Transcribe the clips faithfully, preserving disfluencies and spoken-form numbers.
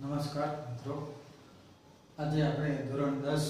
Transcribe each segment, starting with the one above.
નમસ્કાર મિત્રો, આજે આપણે ધોરણ દસ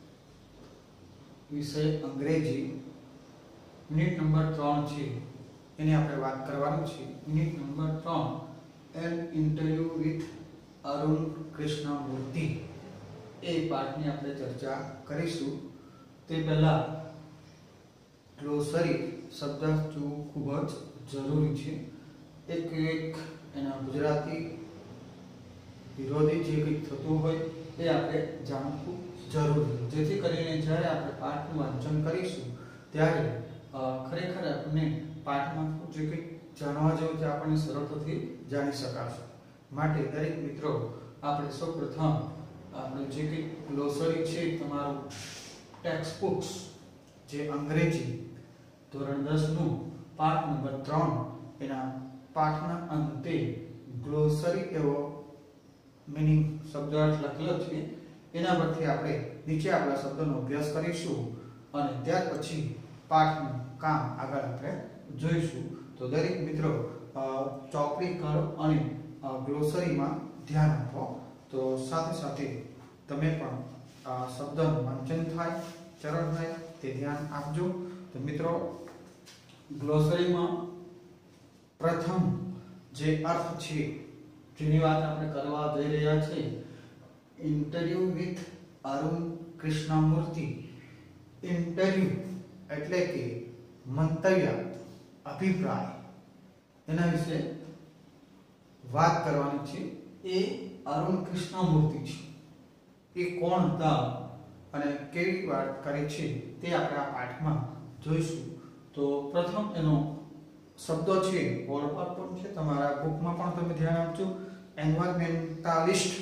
વિષય અંગ્રેજી યુનિટ નંબર ત્રણ છે એની આપણે વાત કરવાની છે. યુનિટ નંબર ત્રણ an interview with Arun Krishnamurthy એ પાઠની આપણે ચર્ચા કરીશું. તે પહેલા ગ્લોસરી શબ્દ જોવું ખૂબ જ જરૂરી છે. એક એક એના ગુજરાતી વિરોધી જે કંઈક થતું હોય એ આપણે જાણવું જરૂરી, જેથી કરીને જ્યારે આપણે પાઠનું વાંચન કરીશું ત્યારે ખરેખર આપણને પાઠમાં જે કંઈક જાણવા જેવું છે આપણને સરળતાથી જાણી શકાશે. માટે દરેક મિત્રો આપણે સૌપ્રથમ આપણે જે કંઈક ગ્લોસરી છે, તમારું ટેક્સ્ટ બુક્સ જે અંગ્રેજી ધોરણ દસ નું પાઠ નંબર ત્રણ એના પાઠના અંતે ગ્લોસરી એવો મીનિંગ શબ્દાર્થ લખેલો છે, એના પરથી આપણે નીચે આપણા શબ્દોનો અભ્યાસ કરીશું અને ત્યાર પછી પાઠનું કામ આગળ આપણે જોઈશું. તો દરેક મિત્રો ચોપડી કરો અને ગ્લોસરીમાં ધ્યાન આપો, તો સાથે સાથે તમે પણ શબ્દનું વાંચન થાય, ચરણ થાય તે ધ્યાન આપજો. તો મિત્રો, ગ્લોસરીમાં પ્રથમ જે અર્થ છે જેની વાત આપણે કરવા જઈ રહ્યા છે, interview with Arun Krishnamurthy. Interview એટલે કે મંતવ્ય, અભિપ્રાય, એના વિશે વાત કરવાની છે. એ અરુણ કૃષ્ણમૂર્તિ છે. એ કોણ હતા અને કેવી વાત કરે છે તે આપણે આ પાઠમાં જોઈશું. તો પ્રથમ એનો શબ્દો છે, બોર્ડ પર પણ છે, તમારા બુકમાં પણ તમે ધ્યાન આપજો. એન્વાયરમેન્ટાલિસ્ટ.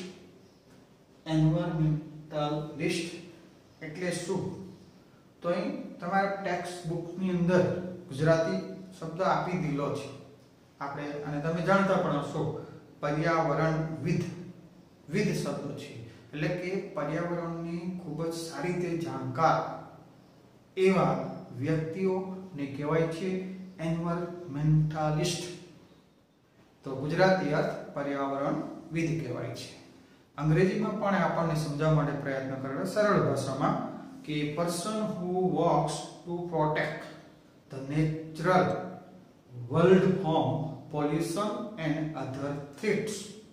એન્વાયરમેન્ટાલિસ્ટ એટલે શું? તો અહીં તમારા ટેક્સ્ટ બુકની અંદર ગુજરાતી શબ્દ આપી દીધો છે આપણે, અને તમે જાણતા પણ હશો પર્યાવરણવિદ. વિદ શબ્દ છે એટલે કે પર્યાવરણની ખૂબ જ સારી રીતે જાણકાર એવા વ્યક્તિઓને કહેવાય છે એન્વાયરમેન્ટાલિસ્ટ. તો ગુજરાતી અર્થ પર્યાવરણવિદ કહેવાય છે. અંગ્રેજીમાં પણ આપણને સમજાવવા માટે પ્રયત્ન કરેલો સરળ ભાષામાં કે person who works to protect the natural world from pollution and other threats.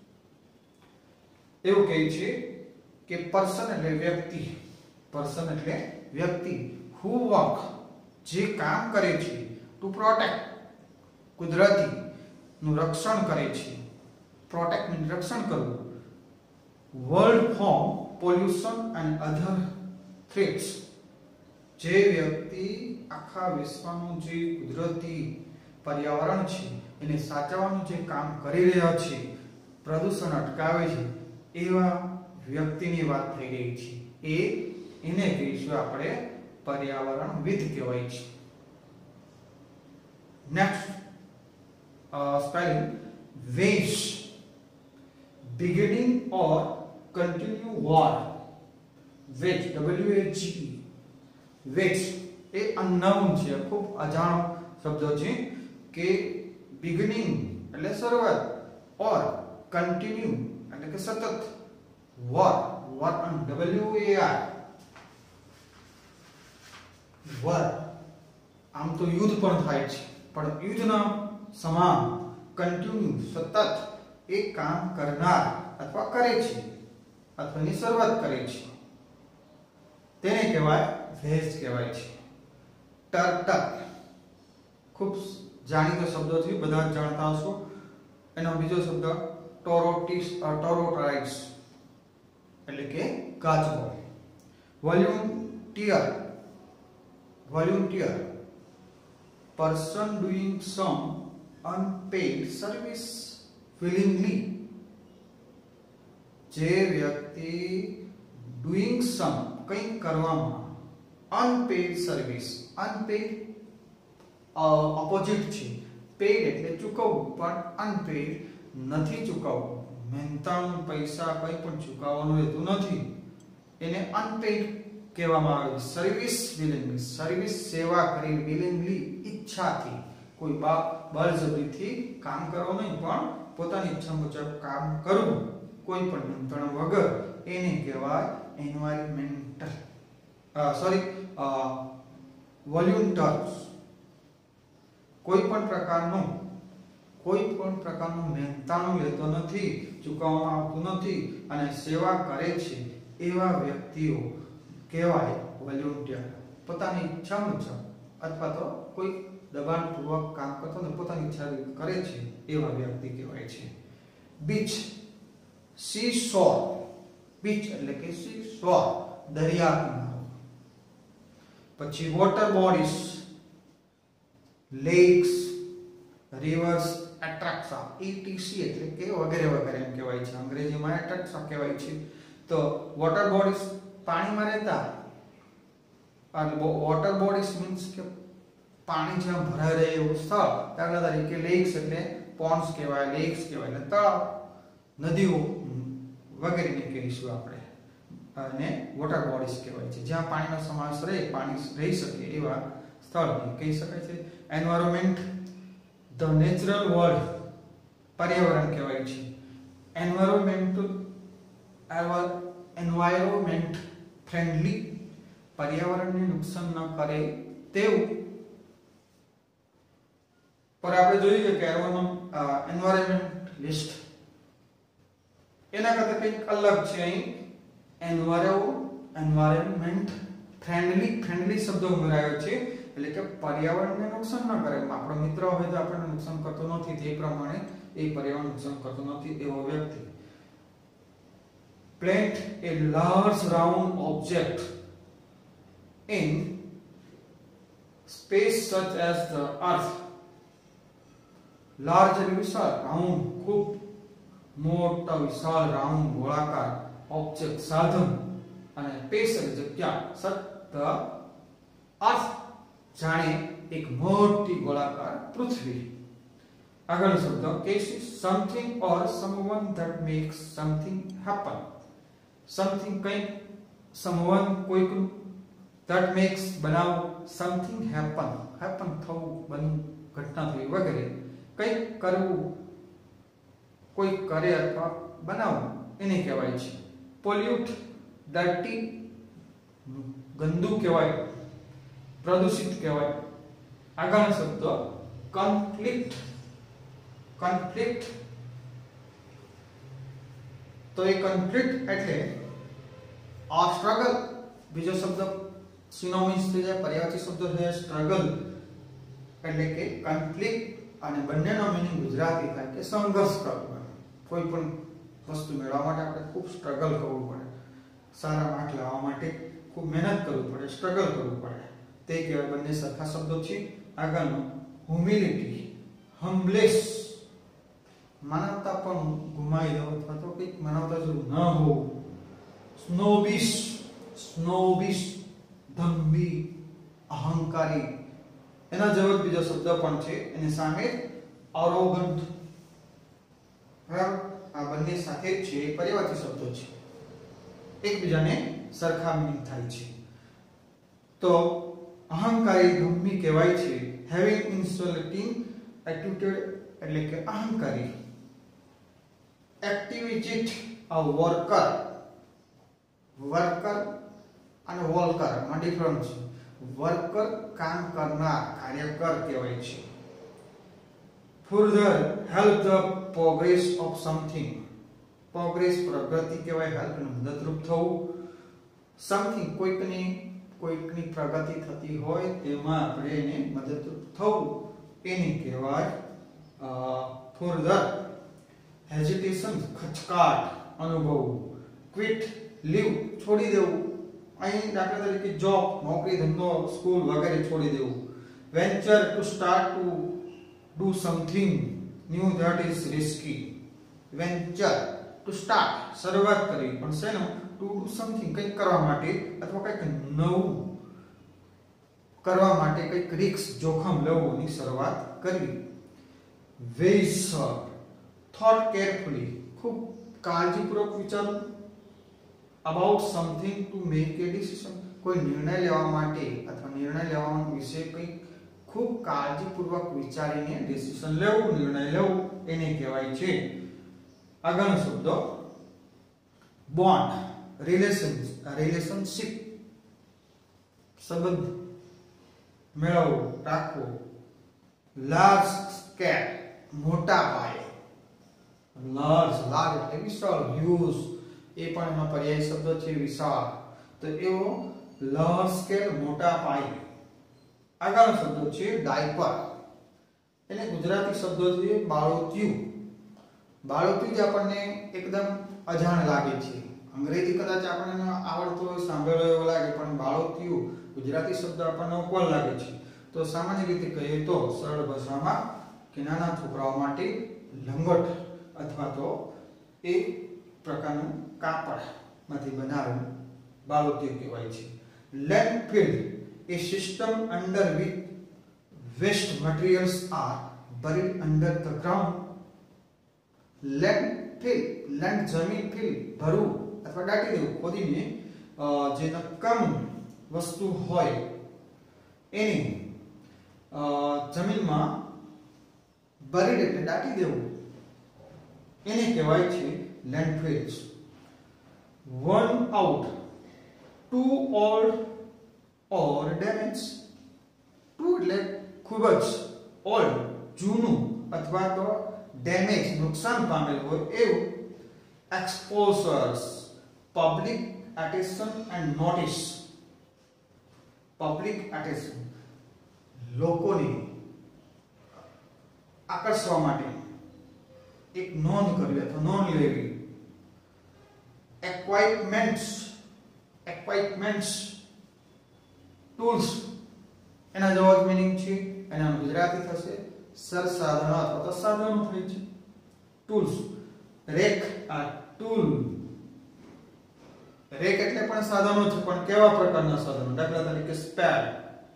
એવું કહે છે કે પર્સન એટલે વ્યક્તિ, પર્સન એટલે વ્યક્તિ, હુ વર્ક જે કામ કરે છે, ટુ પ્રોટેક્ટ કુદરતી નું રક્ષણ કરે છે, પ્રોટેક્ટ નું રક્ષણ કરવું, world from pollution and other threats. જે વ્યક્તિ આખા વિશ્વનું જે કુદરતી પર્યાવરણ છે એને સાચવવાનું જે કામ કરી રહ્યા છે, પ્રદૂષણ અટકાવે છે, એવા વ્યક્તિની વાત થઈ રહી છે. એ એને કહીશું આપણે પર્યાવરણવિદ કહેવાય છે. Next Uh, spelling wage, beginning or continue war. Wage, W A G E. Wage એ unknown છે, ખૂબ અજાણો શબ્દ છે કે beginning એટલે શરૂઆત, or continue એટલે કે સતત, war, war on W A R. war આમ તો યુદ્ધ પણ થાય છે, પણ યુદ્ધના સમાન કન્ટિન્યુ સતત એક કામ કરનાર અથવા કરે છે અથવા ની શરૂઆત કરે છે તેને કહેવાય વેજ કહેવાય છે. ટર્ટલ ખૂબ જાણીતો શબ્દ છે, બધા જાણતા હશો. એનો બીજો શબ્દ ટોરોટિસ ટોરોટાઇટ્સ એટલે કે કાચબો. Volunteer. Volunteer person doing some unpaid service willingly. જે વ્યક્તિ doing some કંઈક કરવામાં, unpaid service, unpaid ઓપોઝિટ છે, paid એટલે ચૂકવવું, પણ unpaid નથી ચૂકવવું, મહેનતાણું પૈસા કંઈ પણ ચૂકવવાનું રહેતું નથી, એને unpaid કહેવામાં આવે. સર્વિસ વિલિંગલી, સર્વિસ સેવા કરી, વિલિંગલી ઈચ્છાથી, કોઈ બળજબરીથી કામ કરવું નહીં, પણ પોતાની ઈચ્છા મુજબ કામ કરવું, કોઈ પણ નિયંત્રણ વગર એને કહેવાય એન્વાયરમેન્ટલ સોરી વોલ્યુન્ટર્સ. કોઈ પણ પ્રકારનું કોઈ પણ પ્રકારનું મહેનતાણું લેતો નથી, ચૂકવવામાં આવતું નથી અને સેવા કરે છે એવા વ્યક્તિઓ કહેવાય વોલ્યુન્ટિયર. પોતાની ઈચ્છા મુજબ અથવા તો કોઈ દબાણપૂર્વક કામ કરતો નથી, પોતાની ઈચ્છા કરે છે એવા વ્યક્તિ કહેવાય છે. Beach, sea shore. બીચ એટલે કે સી શોર, દરિયા કિનારો. પછી water bodies, lakes, rivers, attraction, etc એટલે કે વગેરે વગેરે એમ કહેવાય છે. અંગ્રેજીમાં એટ્રેક્શન કહેવાય છે. તો વોટર બોડીઝ પાણીમાં રહેતા, અને વોટર બોડીઝ મીન્સ કે પાણી જ્યાં ભરાઈ રહે એવું સ્થળ. દાખલા તરીકે લેક્સ એટલે પોન્ડ્સ કહેવાય, લેક્સ કહેવાય એટલે તળાવ, નદીઓ વગેરેને કહીશું આપણે. અને વોટર બોડીઝ કહેવાય છે જ્યાં પાણીનો સમાવેશ રહે, પાણી રહી શકે એવા સ્થળને કહી શકાય છે. એન્વાયરમેન્ટ, ધ નેચરલ વર્લ્ડ, પર્યાવરણ કહેવાય છે. એન્વાયરમેન્ટ એન્વાયરમેન્ટ ફ્રેન્ડલી, પર્યાવરણને નુકસાન ન કરે તેવું. પર આપણે જોઈએ કે એન્વાયરમેન્ટલિસ્ટ એના કરતા કંઈક અલગ છે. અહીં એન્વાયરો એન્વાયરમેન્ટ ફ્રેન્ડલી ફ્રેન્ડલી શબ્દ ઉમેરાયો છે એટલે કે પર્યાવરણને નુકસાન ન કરે. આપણો મિત્ર હોય તો આપણને નુકસાન કરતો નથી, તે પ્રમાણે એ પર્યાવરણ નુકસાન કરતો નથી એવો વ્યક્તિ. Plant a large round object in space such as the earth. Large એટલે વિશાળ, round ખૂબ મોટા વિશાળ રાઉન્ડ ગોળાકાર ઓબ્જેક્ટ સાધન, અને સ્પેસ એટલે જગ્યા, such the earth જાણે એક મોટી ગોળાકાર પૃથ્વી. આગળનો શબ્દ case is something or someone that makes something happen. Something કંઈક, someone કોઈક, that makes બનાવ, something happen happen થવું, બનવું, ઘટના થવી વગેરે. કંઈક કરવું, કોઈ કરે અથવા બનાવવું એને કહેવાય છે. પોલ્યુટ, ડર્ટી, ગંદુ કહેવાય, પ્રદૂષિત કહેવાય. આગળનો શબ્દ કન્ફ્લિક્ટ. કન્ફ્લિક્ટ તો એ કન્ફ્લિક્ટ એટલે આ સ્ટ્રગલ. બીજો શબ્દ સિનોનિમ્સ થઈ જાય, પર્યાયવાચી શબ્દ છે સ્ટ્રગલ એટલે કે કન્ફ્લિક્ટ, અને બંનેનો મીનિંગ ગુજરાતી થાય કે સંઘર્ષ કરવો. કોઈ પણ વસ્તુ મેળવવા માટે આપણે ખૂબ સ્ટ્રગલ કરવું પડે, સારા માર્ક લાવવા માટે ખૂબ મહેનત કરવી પડે, સ્ટ્રગલ કરવું પડે, તે કહેવાય. બંને સરખા શબ્દો છે. આગળનો હ્યુમિલિટી, હમ્બલેસ, માનવતા પણ ગુમાવી દો અથવા તો કંઈક માનવતા જેવું ન હોવું. સ્નોબિશ, સ્નોબિશ, ધંબી, અહંકારી. એના જેવો બીજો શબ્દ પણ છે એની સામે, એરોગન્ટ. બરાબર, આ બંને સાથે જ છે, પર્યાયવાચી શબ્દો છે, એકબીજાને સરખા મીનિંગ થાય છે. તો અહંકારી ધંબી કહેવાય છે. હેવિંગ ઇન્સલ્ટિંગ એટીટ્યુડ એટલે કે અહંકારી. Activity, a worker. વર્કર અને વોલ્કર માં ડિફરન્સ છે. વર્કર કામ કરનાર, કાર્યકર કહેવાય છે. Further, help the progress of something. Progress પ્રગતિ કહેવાય, હેલ્પ મદદરૂપ થવું. સમથિંગ કોઈકની કોઈકની પ્રગતિ થતી હોય તેમાં આપણે એને મદદરૂપ થવું એને કહેવાય ફર્ધર. હેઝિટેશન, ખચકાટ અનુભવવું. ક્વિટ, લીવ, છોડી દેવું. અહીં દાખલા તરીકે જોબ, નોકરી, ધંધો, સ્કૂલ વગેરે છોડી દેવું. Venture, to start to do something new that is risky. Venture, to start, શરૂઆત કરવી, પણ શેનો? ટુ ડુ સમથિંગ, કંઈક કરવા માટે અથવા કંઈક નવું કરવા માટે, કંઈક રિસ્ક, જોખમ લેવાની શરૂઆત કરવી. વેઇસર, થોટ કેરફુલી, ખૂબ કાળજીપૂર્વક વિચારવું. About something, to make a decision, કોઈ નિર્ણય લેવા માટે અથવા નિર્ણય લેવા વિશે કંઈક ખૂબ કાળજીપૂર્વક વિચારીને ડિસિઝન લેવું, નિર્ણય લેવું એને કહેવાય છે. આગળનો શબ્દ બોન્ડ, રિલેશન, રિલેશનશિપ, સંબંધ, મેળવવો, રાખવો. લાર્જ સ્કેલ, મોટા પાયે. લાર્જ, લાર્જ એટલે વિશાળ, હ્યુજ એ પણ એનો પર્યાય શબ્દ છે, વિશાળ. તો એવો લાર્જ સ્કેલ, મોટા પાયે. આગળનો શબ્દ છે ડાયપર. એને ગુજરાતી શબ્દ છે બાળોતિયું. બાળોતિયું જ આપણને એકદમ અજાણ લાગે છે. અંગ્રેજી કદાચ આપણને આવડતો હોય, સાંભળેલો એવો લાગે, પણ બાળોતિયું ગુજરાતી શબ્દ આપણને ઉપર લાગે છે. તો સામાન્ય રીતે કહીએ તો સરળ ભાષામાં કે નાના છોકરાઓ માટે લંગોટ અથવા તો એ પ્રકારનું કાપડમાંથી બનાવેલું બાળોતિયું કહેવાય છે. Landfill a system under which waste materials are buried under the ground. Landfill, land જમીન ફિલ ભરવું અથવા દાટી દેવું, ખોદીને જે નકામ વસ્તુ હોય એને જમીનમાં બરીડ એટલે દાટી દેવું, એને કહેવાય છે landfills. Worn out, too old or damaged. Too એટલે ખૂબ જ, ઓલ્ડ જૂનું અથવા તો ડેમેજ નુકસાન પામેલું હોય એવું. Exposures, public attention and notice. Public attention લોકોને આકર્ષવા માટે એક નોંધ કરવી અથવા નોંધ લેવી. એક્વાઇપમેન્ટ્સ, એક્વાઇપમેન્ટ્સ ટૂલ્સ એના જેવો જ મીનિંગ છે. એના ગુજરાતી થશે સરસાધનો અથવા તો સાધનો થાય છે. ટૂલ્સ, રેક આ ટૂલ, રેક એટલે પણ સાધનો છે, પણ કેવા પ્રકારના સાધનો? દાખલા તરીકે સ્પેડ,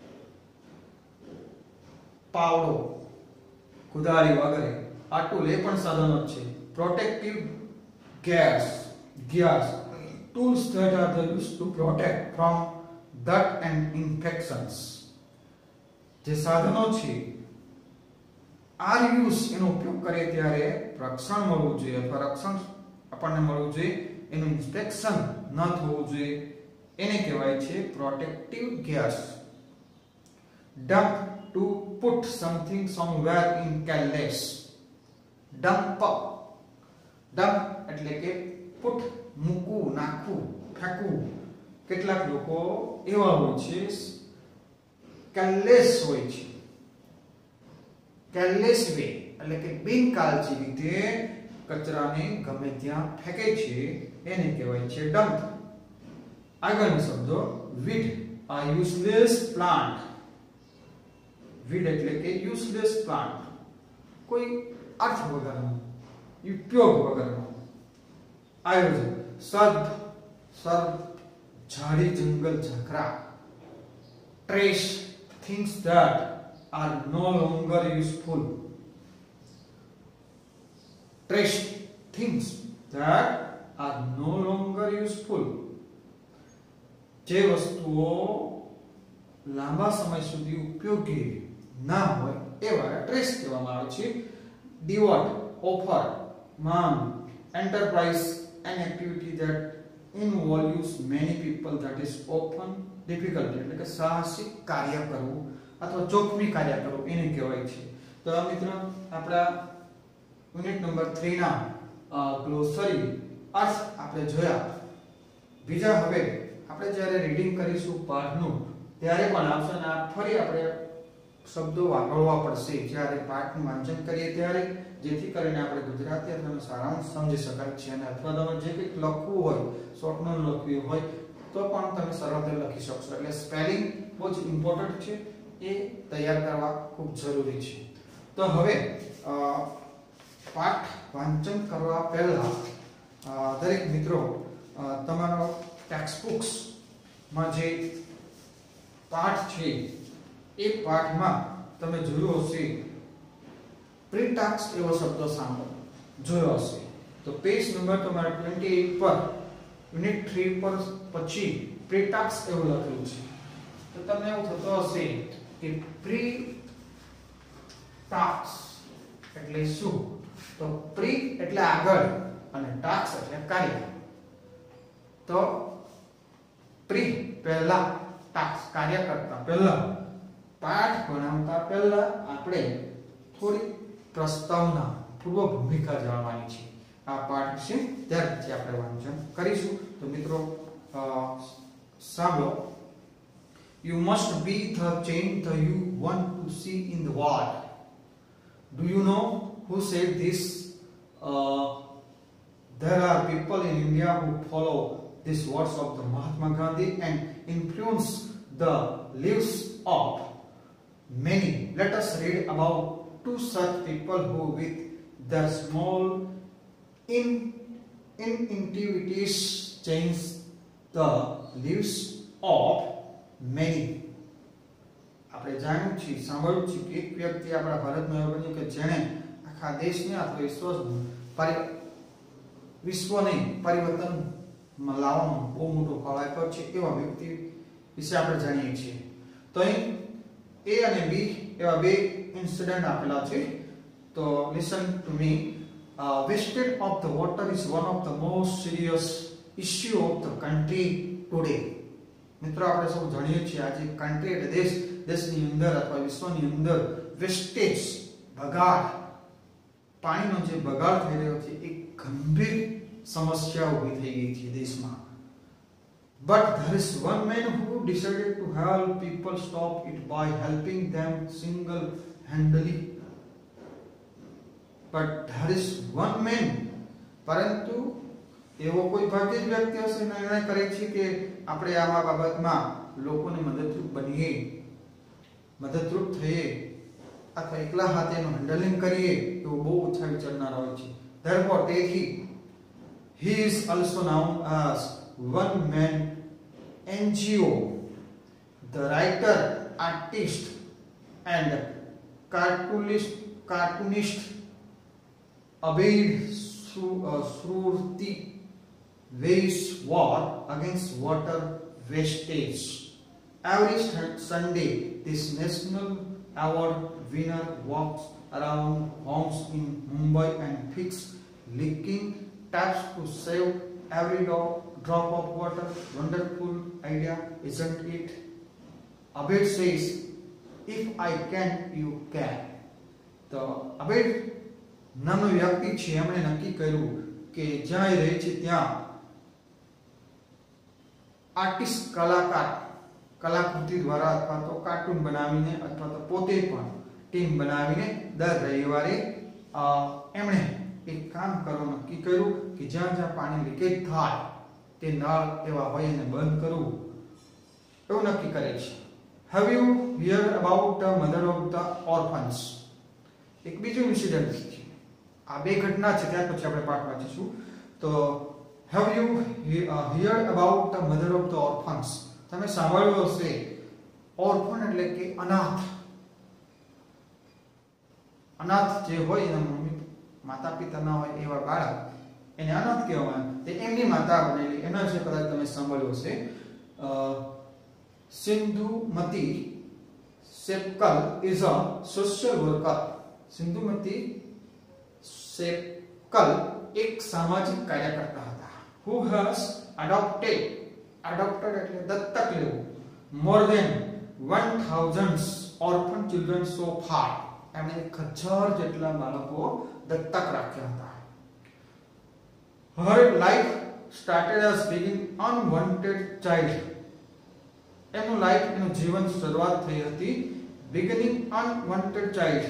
પાવડો, કુદારી વગેરે. આ ટૂલ એ પણ સાધનો જ છે. Protective gas, gas tools that are used to protect from dirt and infections. જે સાધનો છે આર યુઝ એનો ઉપયોગ કરે ત્યારે રક્ષણ મળવું જોઈએ અથવા રક્ષણ આપણને મળવું જોઈએ, એનું ઇન્સ્પેક્શન ન થવું જોઈએ, એને કહેવાય છે પ્રોટેક્ટિવ ગેસ. Dump, to put something somewhere in careless. Dump, dump એટલે કે પુટ મૂકવું, નાખવું, ફેંકવું. કેટલાક લોકો એવા હોય છે careless હોય છે. careless way એટલે કે બિનકાળજી રીતે કચરાને ગમે ત્યાં ફેંકે છે, એને કહેવાય છે ડમ્પ. આગળનો શબ્દ વીડ, આ યુઝલેસ પ્લાન્ટ. વીડ એટલે કે યુઝલેસ પ્લાન્ટ, કોઈ અર્થ વગરનો, ઉપયોગ વગરનો. આયોજન, સર્પ, સર્પ ઝાડી, જંગલ, ઝાકરા. Trash, things that are no longer useful. Trash, things that are no longer useful. જે વસ્તુઓ લાંબા સમય સુધી ઉપયોગી ના હોય એવા ટ્રેશ કહેવામાં આવે છે. ડિવોટ, ઓફર, માંગ. Enterprise, an activity that involves many people that is often difficult, એટલે કે સાહસિક કાર્ય કરવું અથવા જોખમી કાર્ય કરવું એને કહેવાય છે. તો આ મિત્રો આપણા યુનિટ નંબર ત્રણ ના ગ્લોસરી અર્થ આપણે જોયા. બીજા હવે આપણે જ્યારે રીડિંગ કરીશું પાઠનું ત્યારે પણ આવશે અને આ ફરી આપણે શબ્દો વાપરવા પડશે જ્યારે પાઠનું વાંચન કરીએ ત્યારે, જેથી કરીને આપણે ગુજરાતી અથવા સારાંશ સમજી શકાય છે. અને અથવા તમે જે કંઈક લખવું હોય, શોર્ટ નોટ લખવી હોય તો પણ તમે સરળતાથી લખી શકશો. એટલે સ્પેલિંગ બહુ જ ઇમ્પોર્ટન્ટ છે, એ તૈયાર કરવા ખૂબ જરૂરી છે. તો હવે પાઠ વાંચન કરવા પહેલા દરેક મિત્રો તમારો ટેક્સ્ટ બુક્સ માં જે પાઠ છે એ પાઠમાં તમે જોયું હશે પ્રિટાક્સ એવો શબ્દ સાંભળો જોયો હશે. તો પેજ નંબર તમારા અઠ્યાવીસ પર યુનિટ ત્રણ પર પછી પ્રિટાક્સ એવું લખેલું છે. તો તમને એવું થતો હશે કે પ્રિટાક્સ એટલે શું? તો પ્રી એટલે આગળ અને ટાક્સ એટલે કાર્ય. तो प्री पहला टास्क कार्य करता पहला पाठ बनावता पहला આપણે થોડી પ્રસ્તાવના પૂર્વ ભૂમિકા જાણવાની છે આ પાઠ છે ત્યાર પછી આપણે વાંચન કરીશું તો મિત્રો સાંભળો You must be the change that you want to see in the world. Do you know who said this? Uh, there are people in India who follow these words of the Mahatma Gandhi and influence the lives of many. Let us read about two such people who, with their small in intuities, change the lives of many. આપણે જાણ્યું છે સાંભળ્યું છે કે એક વ્યક્તિ આપણા ભારતમાં એવો બન્યો કે જેણે આખા દેશને અથવા વિશ્વ વિશ્વને પરિવર્તનમાં લાવવામાં બહુ મોટો ફાળો આપ્યો છે એવા વ્યક્તિ વિશે આપણે જાણીએ છીએ તો અહીં A અને B એવા બે ઇન્સિડન્ટ આપેલા છે તો listen to me wastage of the water is one of the most serious issue of the country today. મિત્રો આપણે સૌ જાણીએ છીએ આજે કન્ટ્રી એટલે દેશ દેશની અંદર અથવા વિશ્વની અંદર વેસ્ટેજ બગાડ પાણીનો જે બગાડ થઈ રહ્યો છે એક ગંભીર સમસ્યા ઊભી થઈ ગઈ છે દેશમાં but there is one man who decided to help people stop it by helping them single handedly but there is one man પરંતુ એવો કોઈ ભાગ્ય જ વ્યક્તિ હશે નિર્ણય કરે છે કે આપણે આમાં બાબતમાં લોકોને મદદરૂપ બનીએ મદદરૂપ થઈએ અથવા એકલા હાથે એનું હેન્ડલિંગ કરીએ તો બહુ ઓછા વિચારનારા હોય છે therefore તેથી he is also known as one man N G O. The writer, artist and cartoonist cartoonist Abid Surti wage war against water wastage. Every Sunday, this national award winner walks around homes in Mumbai and fixes leaking taps to save every drop of water. Wonderful idea, isn't it? Abid says, if I can, you can. તો અબેડ નામનો વ્યક્તિ છે એમણે નક્કી કર્યું કે જ્યાં એ રહે છે ત્યાં આર્ટિસ્ટ કલાકાર કલાકૃતિ દ્વારા અથવા તો કાર્ટૂન બનાવીને અથવા તો પોતે પણ ટીમ બનાવીને દર રવિવારે એમણે એક કામ કરવાનું નક્કી કર્યું કે જ્યાં જ્યાં પાણી લીકેજ થાય તે નળ એવા હોય એને બંધ કરવું એવું નક્કી કરે છે Have you heard about the mother of the orphans? એક બીજું ઇન્સિડન્ટ છે આ બે ઘટના છે ત્યાર પછી આપણે પાઠ વાંચીશું તો Have you heard about the mother of the orphans? તમે સાંભળ્યું હશે ઓર્ફન એટલે કે અનાથ અનાથ જે હોય એના મમ્મી માતા પિતા ના હોય એવા બાળક એને અનાથ કહેવામાં તે એમની માતા બનેલી એના વિશે કદાચ તમે સાંભળ્યું હશે સિંધુમતી સેપકલ is a social worker. સિંધુમતી સેપકલ એક સામાજિક કાર્યકર્તા હતા who has adopted adopted એટલે દત્તક લેવું more than one thousand orphan children so far. એમણે એક હજાર જેટલા બાળકો દત્તક રાખ્યા હતા. Her life started as being unwanted child. એનું લાઈફ એનું જીવન શરૂઆત થઈ હતી beginning unwanted child.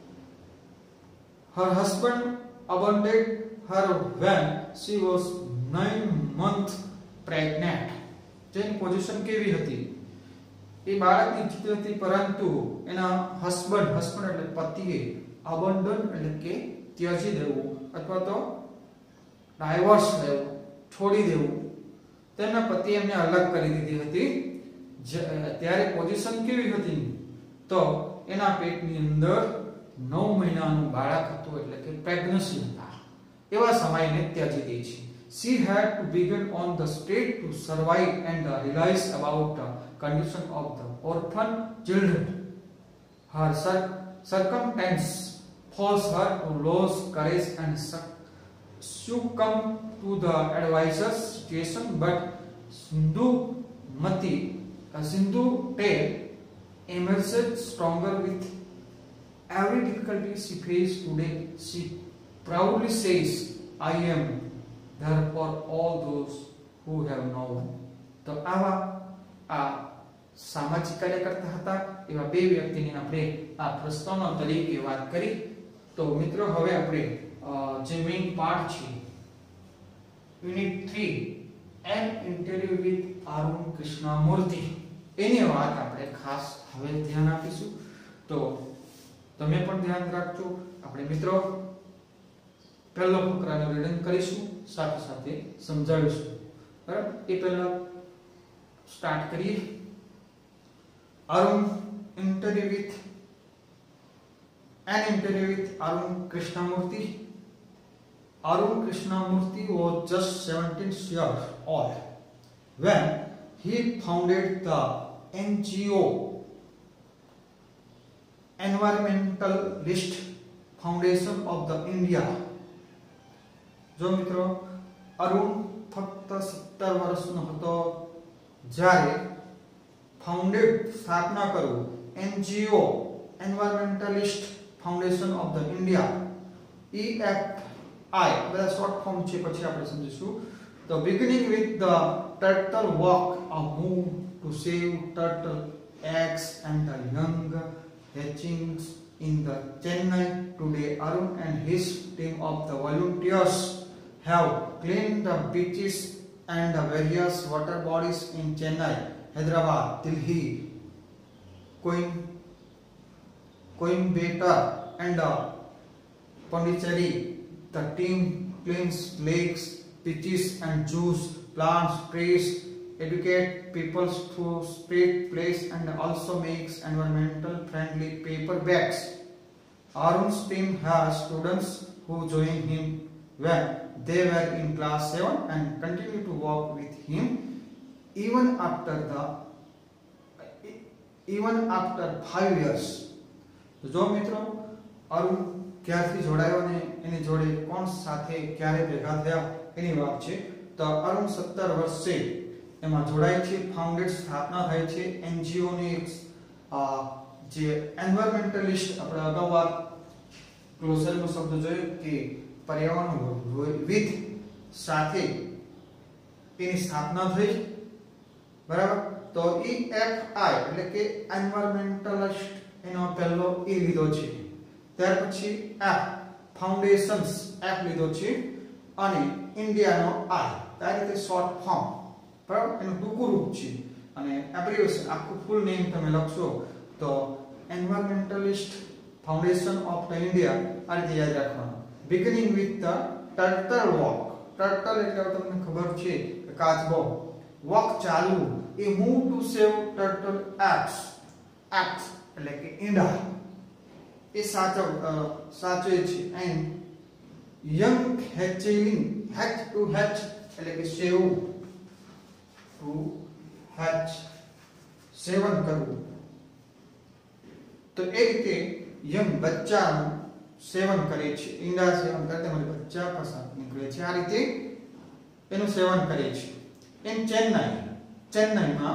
Her husband abandoned her when she was nine months pregnant. જેની પોઝિશન કેવી હતી એ બાળકની ઈચ્છતી હતી પરંતુ એના હસબન્ડ હસબન્ડ એટલે પતિએ અબંડન એટલે કે ત્યજી દેવું અથવા તો ડાયવોર્સ લેવું છોડી દેવું તેમના પતિ એમને અલગ કરી દીધી હતી ત્યારે પોઝિશન કેવી હતી તો એના પેટની અંદર નવ મહિનાનું બાળક હતું એટલે કે પ્રેગ્નન્સી હતા એવા સમયને ત્યજી દે છે She had to begin on the state to survive and uh, realize about the condition of the orphan children. Her cir circumstance forced her to lose courage and succumb to the adverse situation, but Sindhumati, uh, Sindhu Tale emerged stronger with every difficulty she faced today. She proudly says, I am there for all those who have known. તો આવા આ સામાજિક કાર્યકર્તા હતા એવા બે વ્યક્તિની આપણે આ પ્રસ્તાવના તરીકે વાત કરી. તો મિત્રો હવે આપણે જે મેઇન પાર્ટ છે unit three an interview with Arun Krishnamurthy એની વાત આપણે ખાસ હવે ધ્યાન આપીશું. તો તમે પણ ધ્યાન રાખજો. આપણે મિત્રો પહેલો ફકરાનું રીડિંગ કરીશું, સાથે સાથે સમજાવીશું. બરાબર? એ પહેલા સ્ટાર્ટ કરીએ. Arun interview with an interview with Arun Krishnamurti. Arun Krishnamurti was just seventeen years old when he founded the N G O Environmentalist Foundation of the India. જો મિત્રો અરુણ ફક્ત સત્તર વર્ષનો હતો જ્યારે ફાઉન્ડેડ સ્થાપના કરું NGO environmentalist foundation of the India E F I બધા શોર્ટ ફોર્મ છે, પછી આપણે સમજીશું. The beginning with the turtle walk, a move to save turtle eggs and the young hatchlings in the Chennai. Today Arun and his team of the volunteers have cleaned the beaches and the various water bodies in Chennai, Hyderabad, Delhi, Coimbatore and uh, Pondicherry. The team cleans lakes, beaches and zoos, plants trees, educate people through street plays and also makes environmental friendly paper bags. Arun's team has students who joined him when they were in class seven and continue to work with him even after the even after five years. જો મિત્રો અરુણ ક્યારથી જોડાયો ને એની જોડે કોણ સાથે ક્યારે ભેગા થયા એની વાત છે. તો અરુણ સત્તર વર્ષે એમાં જોડાય છે, ફાઉન્ડેડ સ્થાપના થાય છે એનજીઓ ની જે એન્વાયરમેન્ટલિસ્ટ આપણે અગાઉ આ ક્લોઝરનો શબ્દ જોયો કે પર્યાવરણ વિદ સાથે એની સ્થાપના થઈ. બરાબર? તો E F I એટલે કે એન્વાયરમેન્ટલિસ્ટ એનો પહેલો E લીધો છે, ત્યાર પછી F ફાઉન્ડેશન્સ F લીધો છે અને ઇન્ડિયાનો I. આ રીતે શોર્ટ ફોર્મ, બરાબર, એનું ટૂંકું રૂપ છે અને એબ્રિવિએશન આખું ફૂલ નેમ તમે લખશો તો environmentalist foundation of the India આ રીતે યાદ રાખવાનું. Beginning with the turtle walk. Turtle એટલે તમને ખબર છે કે કાચબો. વોક ચાલુ, a move to save turtle eggs. Eggs એટલે કે ઈંડા એ સાચવ સાચવે છે. And young hatchling, hatch to hatch એટલે કે સેવ ટુ હેચ, સેવન કરવું. તો એ રીતે યંગ બચ્ચાનું સેવન કરે છે, ઈંડા સેવન કરે તેમાંથી બચ્ચા પસાર નીકળે છે, આ રીતે એનું સેવન કરે છે. ઇન ચેન્નઈ, ચેન્નઈમાં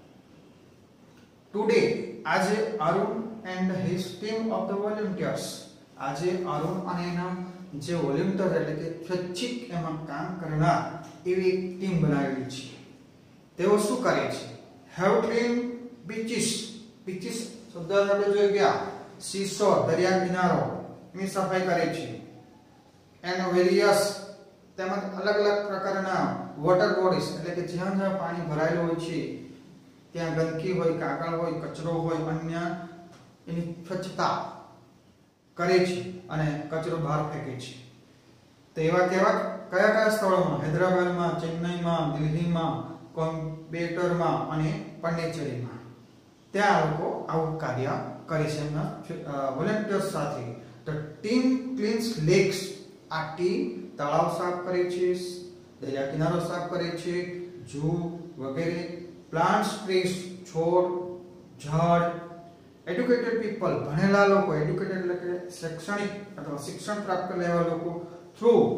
ટુડે આજે Arun and his team of the volunteers, આજે અરુણ અને એના જે વોલન્ટિયર એટલે કે સ્વૈચ્છિક એમાં કામ કરનાર એવી એક ટીમ બનાવેલી છે. તેઓ શું કરે છે? Have clean beaches. બીચીસ શબ્દ આપણે જોઈ ગયા, સીશોર દરિયા કિનારો, એની સફાઈ કરે છે. એન્ડ વેરિયસ તેમજ અલગ અલગ પ્રકારના વોટર બોડીઝ એટલે કે જ્યાં જ્યાં પાણી ભરાયેલું હોય છે ત્યાં ગંદકી હોય, કાગળ હોય, કચરો હોય, અન્ય એની સ્વચ્છતા કરે છે અને કચરો બહાર ફેંકે છે. તો એવા કેવા કયા કયા સ્થળોમાં? હૈદરાબાદમાં, ચેન્નઈમાં, દિલ્હીમાં, કોઇમ્બેટોરમાં અને પોંડિચેરીમાં. ત્યાં લોકો આવું કાર્ય કરે છે એમના વોલન્ટિયર્સ સાથે. તો ટીમ ક્લીન્સ લેક્સ. આ ટીમ તળાવ સાફ કરે છે, દરિયા કિનારો સાફ કરે છે, ઝૂ વગેરે. પ્લાન્ટ્સ ટ્રીઝ છોડ ઝાડ. એડ્યુકેટેડ પીપલ ભણેલા લોકો, એડ્યુકેટેડ એટલે કે શૈક્ષણિક અથવા શિક્ષણ પ્રાપ્ત કરેલા લોકો, through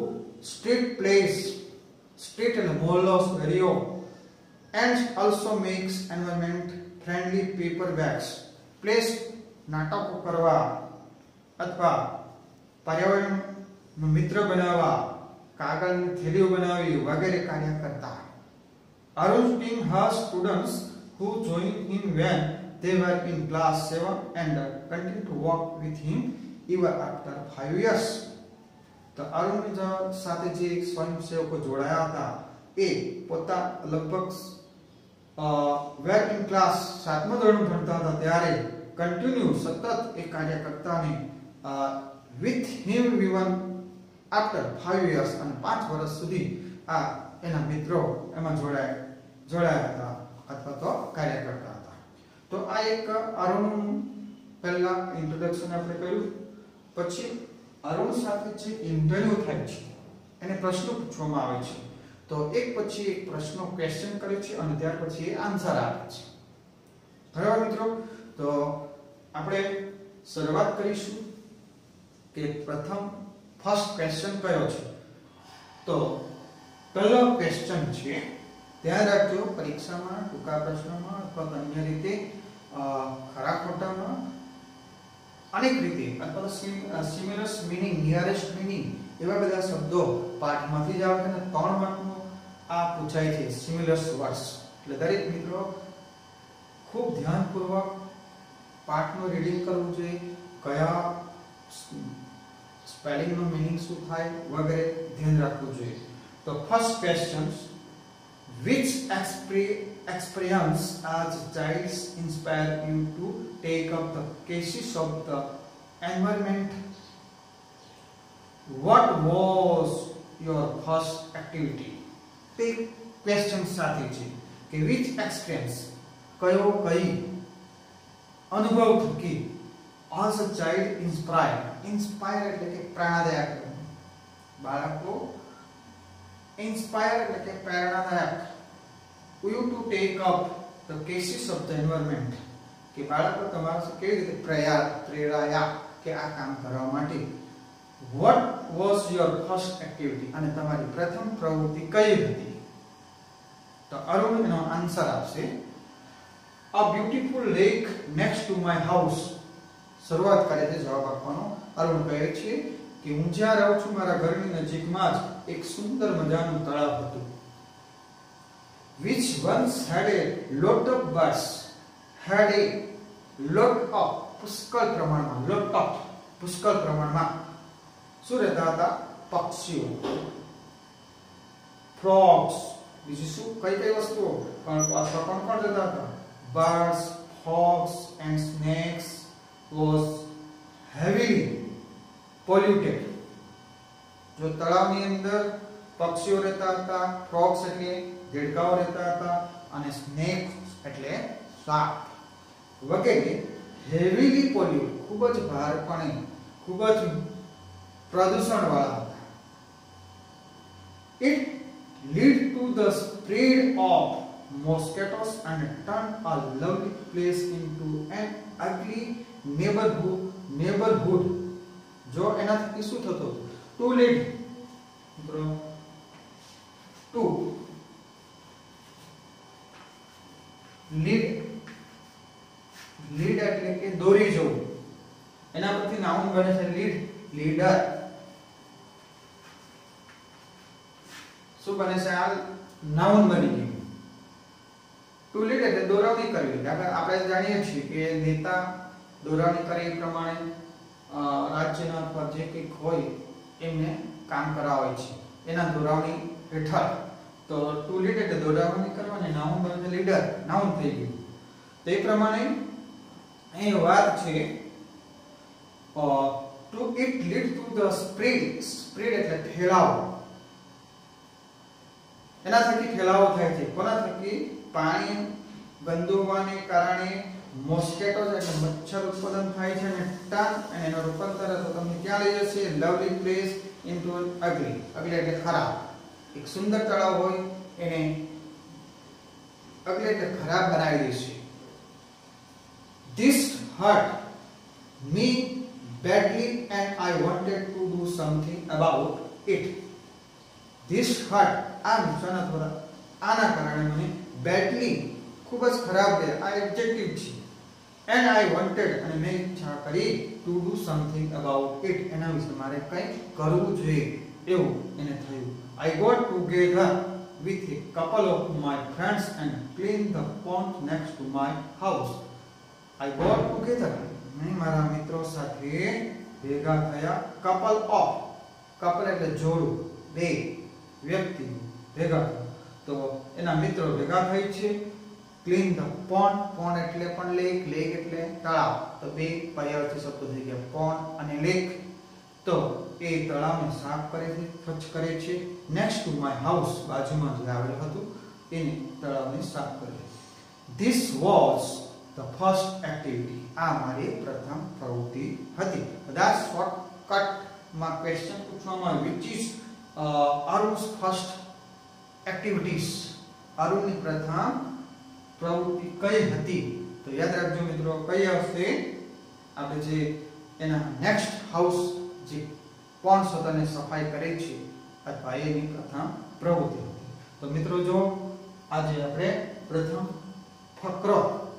street plays, street and malls, radio, and also makes environment friendly paper bags. Plays નાટકો કરવા અથવા પર્યાવરણ મિત્ર બનાવવા કાગળની થેલીઓ બનાવી વગેરે કાર્ય કરતા. Arun's team has students who joined him when they were in class seven and continue to work with him even after five years. તો અરુણ સાથે જે સ્વયંસેવકો જોડાયા હતા એ પોતા લગભગ વેર ઇન ક્લાસ સાતમા ધોરણ ભણતા હતા ત્યારે કન્ટિન્યુ સતત એ કાર્ય કરતા ને વિથ હિમ વિવન આફ્ટર ફાઈવ યર્સ અને પાંચ વર્ષ સુધી આ એના મિત્રો એમાં જોડાયા જોડાયા હતા અથવા તો કાર્ય કરતા હતા. તો આ એક અરુણ પહેલા ઇન્ટ્રોડક્શન આપણે કર્યું. પછી અરુણ સાથે જે ઇન્ટરવ્યુ થાય છે એને પ્રશ્નો પૂછવામાં આવે છે. તો એક પછી એક પ્રશ્નો ક્વેશ્ચન કરે છે અને ત્યાર પછી એ આન્સર આપે છે. બરાબર મિત્રો? તો આપણે શરૂઆત કરીશું કે પ્રથમ ફર્સ્ટ ક્વેશ્ચન કયો છે. તો પહેલો ક્વેશ્ચન છે, ધ્યાન રાખજો પરીક્ષામાં ટૂંકા પ્રશ્નોમાં અથવા અન્ય રીતે ખરા ખોટામાં અનેક રીતે અથવા સિમિલર્સ મીનિંગ, નિયરેસ્ટ મીનિંગ એવા બધા શબ્દો પાઠમાંથી જ આવે છે અને ત્રણ માર્કનો આ પૂછાય છે સિમિલર્સ વર્ડ્સ. એટલે દરેક મિત્રો ખૂબ ધ્યાનપૂર્વક પાઠનું રીડિંગ કરવું જોઈએ, કયા સ્પેલિંગનો મીનિંગ શું થાય વગેરે ધ્યાન રાખવું જોઈએ. તો first question, which experience as a child inspired you to take up the cases of the environment? What was your first activity? તે ક્વેશ્ચન સાથે છે કે which experience કયો કઈ અનુભવ થકી as a child inspired, inspire એટલે કે પ્રેરણાદાયક, બાળકો inspire એટલે કે પ્રેરણાદાયક you to take up the cases of the environment કે બાળકો તમારા કેવી રીતે પ્રયાર પ્રેરાયા કે આ કામ કરવા માટે. what was your first activity અને તમારી પ્રથમ પ્રવૃત્તિ કઈ હતી? તો અરુણ એનો આન્સર આપશે a beautiful lake next to my house. શરૂઆત કરે છે જવાબ આપવાનો. અરુણ કહે છે કે હું જ્યાં રહું છું મારા ઘરની નજીકમાં જ એક સુંદર મજાનું તળાવ હતું. which once had a lot of birds, had a lot of પુષ્કળ પ્રમાણમાં, lot of પુષ્કળ પ્રમાણમાં શું રહેતા હતા? પક્ષીઓ. frogs, બીજું શું કઈ કઈ વસ્તુઓ પણ કોણ કોણ રહેતા હતા? birds, frogs and snakes was heavily polluted. જો તળાવની અંદર પક્ષીઓ રહેતા હતા, frogs એટલે દેડકાઓ રહેતા હતા અને સ્નેક્સ એટલે સાપ વગેરે હેવીલી પોલ્યુટ ખૂબ જ ભારપણે ખૂબ જ પ્રદૂષણવાળા હતા. It lead to the spread of mosquitoes and turn a lovely place into an ugly neighborhood neighborhood જો એનાથી શું થતું? to lead મિત્રો to lead lead એટલે કે દોરી જવું. એના પરથી નાઉન બને છે lead, leader. શું બને છે? આ નાઉન બની ગયું. to lead એટલે દોરવણી કરવી. આપણે આપણે જાણીએ છીએ કે નેતા દોરવણી કરે એ પ્રમાણે રાજ્યના અથવા જે કંઈક હોય એમને કામ કરાવે છે એના દોરવણી હેઠળ. તો ટુ લીડ એટલે દોરવણી કરવાની, નાઉન બને લીડર, નાઉન થઈ ગયું. તે પ્રમાણે અહીં વાત છે to it lead to the spread. Spread એટલે ફેલાવો. એના થકી ફેલાવો થાય છે. કોના થકી? પાણી ગંદુ હોવાને કારણે મોસ્કેટોસ એટલે મચ્છર ઉત્પાદન થાય છે અને ટર્ન અને એનો રૂપાંતર તો તમને ક્યાં લઈ જશે? Lovely place into ugly. Ugly એટલે ખરાબ. એક સુંદર તળાવ હોય એને અગલે એટલે ખરાબ બનાવી દેશે. This hurt me badly and I wanted to do something about it. This hurt આ નુકસાન અથવા આના કારણે મને badly ખૂબ જ ખરાબ ગયા આ એડજેક્ટિવ છે and I wanted અને મેં ઈચ્છા કરી to do something about it એના વિશે મારે કંઈ કરવું જોઈએ એવું એને થયું. I got together with a couple of my friends and cleaned the pond next to my house. I got together મેં મારા મિત્રો સાથે ભેગા થયા. couple of couple એટલે જોડું બે વ્યક્તિ ભેગા તો એના મિત્રો ભેગા થઈ છે. ક્લીન ધ પોન્ડ પોન્ડ એટલે પણ લેક લેક એટલે તળાવ તો બે પર્યાયવાચી શબ્દો થઈ ગયા પોન્ડ અને લેક તો એ તળાવને સાફ કરે છે સ્વચ્છ કરે છે. નેક્સ્ટ ટુ માય હાઉસ બાજુમાં જે આવેલું હતું એને તળાવને સાફ કરે છે. This was the first activity આ મારી પ્રથમ પ્રવૃત્તિ હતી. બધા શોર્ટકટમાં ક્વેશ્ચન પૂછવામાં આવે which is Arun's first activities અરુણની પ્રથમ પ્રવૃત્તિ કઈ હતી તો યાદ રાખજો મિત્રો કઈ આવશે આપણે જે એના નેક્સ્ટ હાઉસ જે પોન્ડ સતને સફાઈ કરે છે અથવા એની પ્રથમ પ્રવૃત્તિ હતી. તો મિત્રો જો આજે આપણે પ્રથમ ફકરો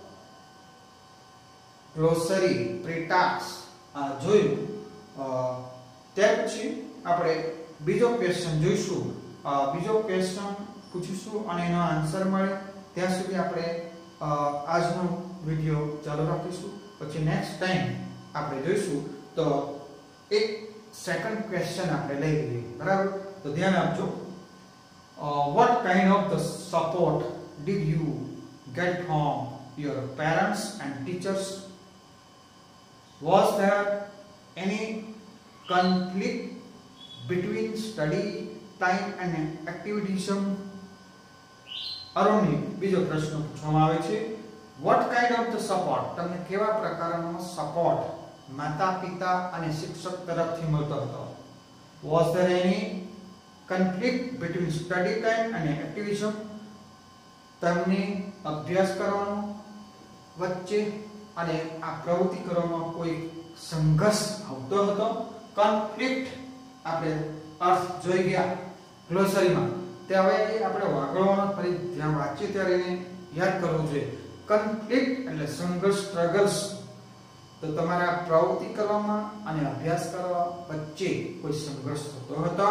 ગ્લોસરી પ્રીટાક્સ આ જોયું ત્યાર પછી આપણે બીજો ક્વેશ્ચન જોઈશું. બીજો ક્વેશ્ચન પૂછીશું અને એનો આન્સર મળે ત્યાં સુધી આપણે આજનો વિડિયો ચાલુ રાખીશું. પછી નેક્સ્ટ ટાઈમ આપણે જોઈશું તો એક સેકન્ડ ક્વેશ્ચન આપણે લઈ લઈએ બરાબર. તો ધ્યાન આપજો. what kind of the support did you get from your parents and teachers? Was there any conflict between study time and activism? અરુણની બીજો પ્રશ્ન પૂછવામાં આવે છે what kind of the support તમને કેવા પ્રકારનો સપોર્ટ માતા-પિતા અને શિક્ષક તરફથી મળતો હતો. was there any conflict between study time and activism તમને અભ્યાસ કરવાનો વચ્ચે અને આ પ્રવૃત્તિ કરવામાં કોઈ સંઘર્ષ આવતો હતો. conflict આપણે અર્થ જોઈ ગયા ગ્લોસરીમાં તે હવે આપણે વાગળવાનો ફરી ધ્યાન વાંચીએ ત્યારે એને યાદ કરવું જોઈએ. conflict એટલે સંઘર્ષ સ્ટ્રગલ્સ તો તમારા પ્રવૃત્તિ કરવામાં અને અભ્યાસ કરવા વચ્ચે કોઈ સંઘર્ષ થતો હતો.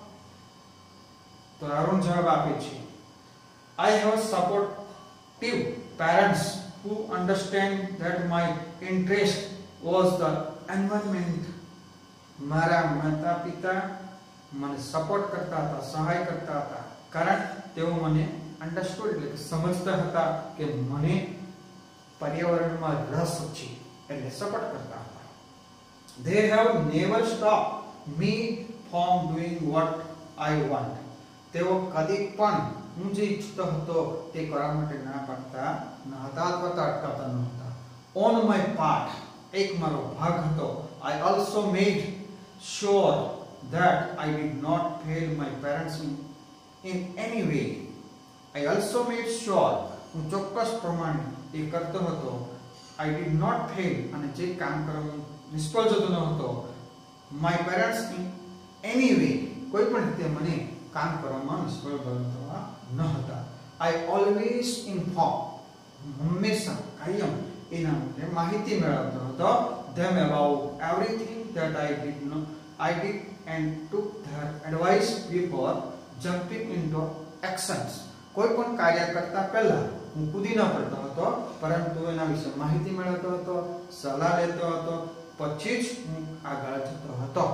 તો અરુણ જવાબ આપે છે I have supportive parents who understand that my interest was the environment. મારા માતા પિતા મને સપોર્ટ કરતા હતા સહાય કરતા હતા કારણ તેઓ મને અંડરસ્ટુડ એટલે કે સમજતા હતા કે મને પર્યાવરણમાં રસ છે એટલે સપોર્ટ કરતા હતા. they have never stopped me from doing what I want. તેઓ કદી પણ હું જે ઈચ્છતો હતો તે કરવા માટે ના પાડતા ન હતા અથવા અટકાવતા ન હતા. on my part એક મારો ભાગ હતો. I also made sure that I did not fail my parents in, in any way. I also made sure હું ચોક્કસ પ્રમાણે એ કરતો હતો I did not fail અને જે કામ કરવામાં નિષ્ફળ જતો ન હતો my parents in any way કોઈ પણ રીતે મને કામ કરવામાં નિષ્ફળ બનતા ન હતા. I always inform હંમેશા કાયમ એના માટે માહિતી મેળવતો હતો them about everything that I did not I did and took their advice before jumping into actions. કોઈ પણ કાર્ય કરતા પહેલા હું કૂદી ન પડતો હતો પરંતુ એના વિશે માહિતી મેળવતો હતો સલાહ લેતો હતો પછી જ હું આગળ જતો હતો.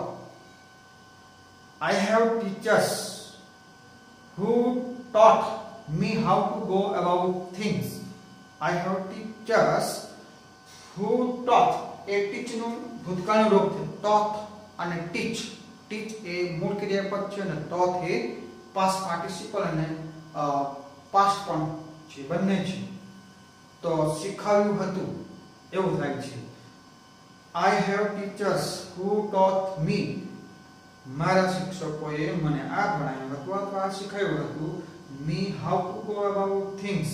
I have teachers who taught me how to go about things. I have teachers who taught એ ટીચ નું ભૂતકાળનો રૂપ છે taught અને teach. teach એ મૂળ ક્રિયાપદ છે અને taught એ past participle અને past પણ છે બંને છે તો શીખવ્યું હતું એવું થાય છે. I have teachers who taught me મારા શિક્ષકોએ મને આ ભણાવ્યું હતું અથવા આ શીખવ્યું હતું me how to go about things.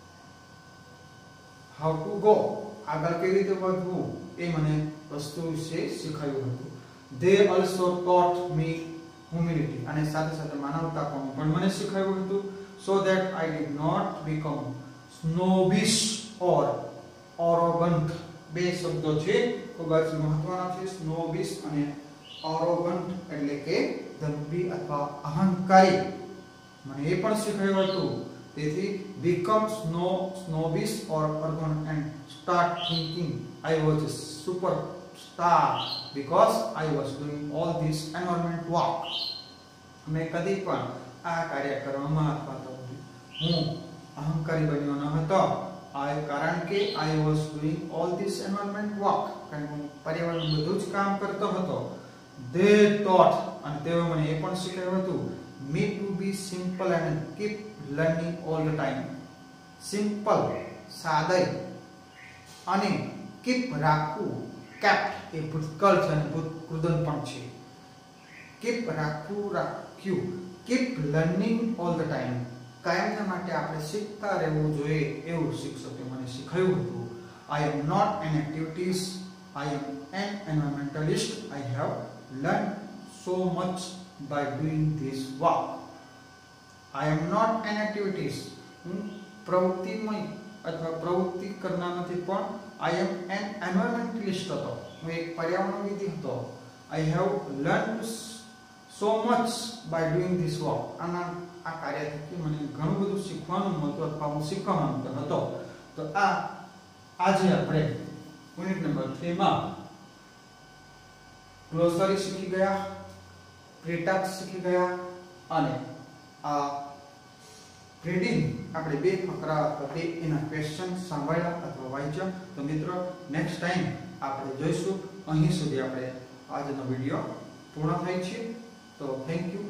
how to go આગળ કેવી રીતે વધવું એ મને વસ્તુ વિશે શીખવ્યું હતું. They also taught me humility અને સાથે સાથે માનવતાપણું પણ મને શીખવ્યું હતું. So that I did not become snobbish or arrogant. બે શબ્દો છે ખૂબ જ મહત્વના છે, સ્નોબિશ અને ઓરોગન્ટ એટલે કે દંભી અથવા અહંકારી. મને એ પણ શીખવ્યું હતું. તેથી become snow snobbish or arrogant and start thinking I was a superstar because I was doing all this environment work. મેં કદી પણ આ કાર્ય કરવામાં અથવા તો હું અહંકારી બન્યો ન હતો, આ કારણ કે I was doing all this environment work, કારણ હું પર્યાવરણનું બધું જ કામ કરતો હતો. They thought, અને તેઓ મને એ પણ શીખવ્યું હતું, me to be simple and keep learning all the time. Simple સાદય અને keep રાખવું, kept એ ભૂતકાળ છે અને ભૂતકૃદન પણ છે. keep રાખવું રાખ્યું, keep learning all the time કાયમના માટે આપણે શીખતા રહેવું જોઈએ એવું શિક્ષકે મને શીખવ્યું હતું. I am not an activist, I am an environmentalist. I have learned so much by doing this work. I am not an activist. હું પ્રવૃત્તિમય અથવા પ્રવૃત્તિ કરનાર નથી, પણ I am an environmentalist હતો. હું એક પર્યાવરણવિદ હતો. I have learned so much by doing this work. આના આ કાર્ય થકી મને ઘણું બધું શીખવાનું મળતું અથવા હું શીખવા માંગતો હતો. તો આ આજે આપણે યુનિટ નંબર ત્રણ માં ગ્લોસરી શીખી ગયા, પ્રેટાક્સ શીખી ગયા અને આ રીડિંગ આપણે બે ફકરા અથવા બે એના ક્વેશ્ચન સાંભળ્યા અથવા વાંચ્યા. તો મિત્રો નેક્સ્ટ ટાઈમ આપણે જોઈશું. અહીં સુધી આપણે આજનો વિડિયો પૂર્ણ થાય છે. તો થેન્ક યુ.